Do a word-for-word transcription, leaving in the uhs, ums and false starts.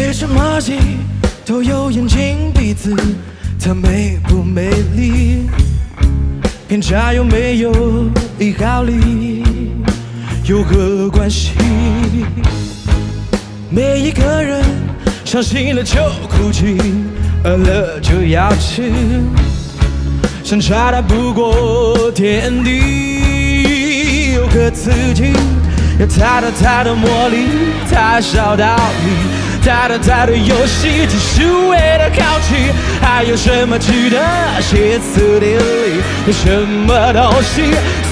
为什么鸡都有眼睛鼻子？它美不美丽？偏差有没有一毫厘？有何关系？每一个人伤心了就哭泣，饿了就要吃，相差大不过天地。有个刺激，有太多太多魔力，太少道理，太多太多游戏，只是为了好奇。还有什么值得歇斯底里？有什么东西